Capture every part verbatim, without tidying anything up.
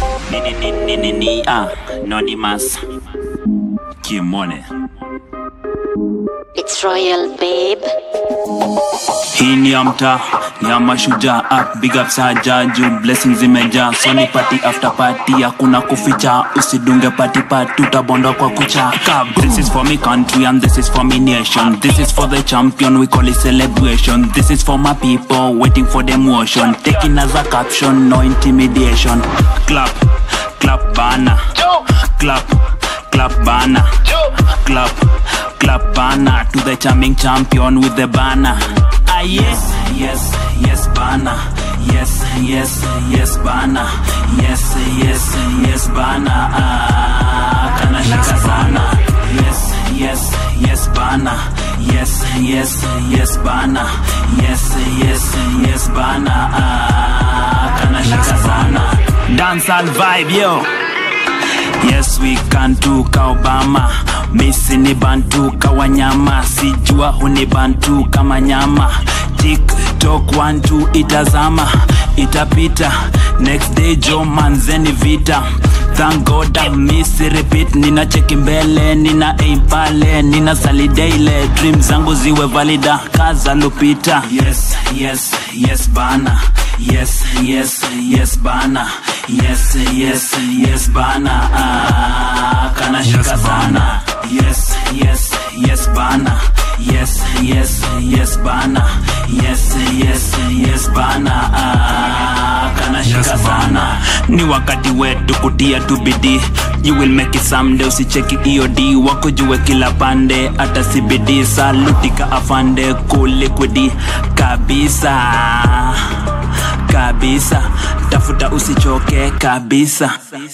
Nini nini nini ah, Anonymous Kimone. It's Royal, babe. Hii ni ya mtaa, ni ya mashujaa up, big up saja juu blessings zimejaa. So ni party after party, hakuna kuficha. Usidunge party party, utabondwa kwa kucha. This is for me country and this is for me nation. This is for the champion, we call it celebration. This is for my people, waiting for the motion. Taking as a caption, no intimidation. Clap, clap banner. Clap, clap banner. Clap, clap banner to the charming champion with the banner. Ah yes, yes, yes banner. Yes, yes, yes banner. Yes, yes, yes banner. Ah, kana shika sana. Yes, yes, yes banner. Yes, yes, yes banner. Yes, yes, yes banner. Ah, kana shika sana. Dancehall vibe yo. Yes, we can do ka Obama. Misi ni bantu ka wanyama. Sijua huni bantu kama nyama. TikTok one two itazama, itapita. Next day jo manzeni vita. Thank God I miss repeat. Nina cheki mbele, nina aim pale, nina sali daily. Dreams zangu ziwe valida, kaza lupita. Yes, yes, yes bana. Yes, yes, yes bana. Yes, yes, yes bana. Ah, kana shika sana. Yes, yes, yes bana. Yes, yes, yes bana. Yes, yes, yes bana. Ah, kana shika sana. Ni wakati wetu kutia tu bidii. You will make it someday, usicheki E O D. Wako juwe kila pande, ata C B D. Salutika afande, kuliquidi kabisa. Kabisa, tafuta usichoke kabisa.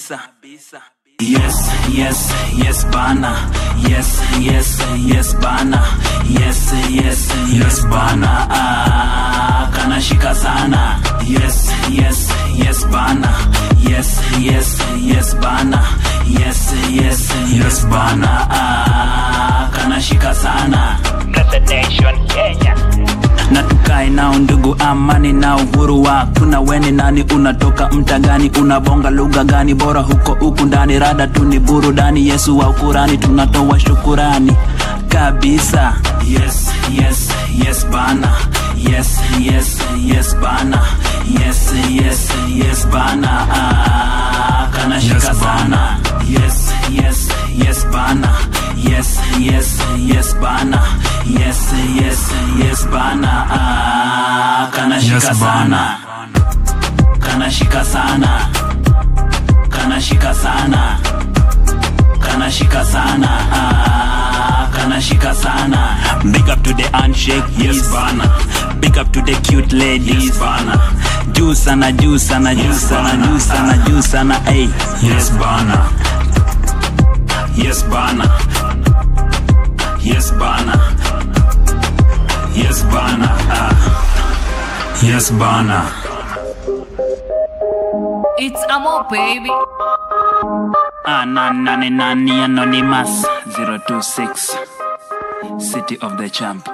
Yes, yes, yes bana. Yes, yes, yes bana. Yes, yes, yes bana. Ah, kana shika sana. Yes, yes, yes bana. Yes, yes, yes bana. Yes, yes, yes bana. Ah, kana shika sana. Got the nation, Kenya. Na tukae nao ndugu, amani na uhuru wa. Kuna weni nani, unatoka mtagani, unabonga lugha gani, bora huko huku ndani. Rada tu ni burudani, Yesu wa ukurani, tunatoa shukurani kabisa. Yes, yes, yes bana. Yes, yes, yes bana. Yes, yes, yes bana. Ah, kana shika sana. Yes, yes, yes bana. Yes, yes, yes bana. Yes, yes, yes bana. Ah, kana shika sana. Kana shika sana. Kana shika sana. Kana shika sana. Ah, kana shika sana. Big up to the handshake, yes bana. Big up to the cute ladies, yes bana. Juu sana, juu sana, juu sana, juu sana, juu sana, ay. Yes bana. Yes bana. Yes bana. Yes bana. Ah. Yes bana. It's Amo, baby. Ah, nani nani nani Anonymous zero two six, City of the Champ.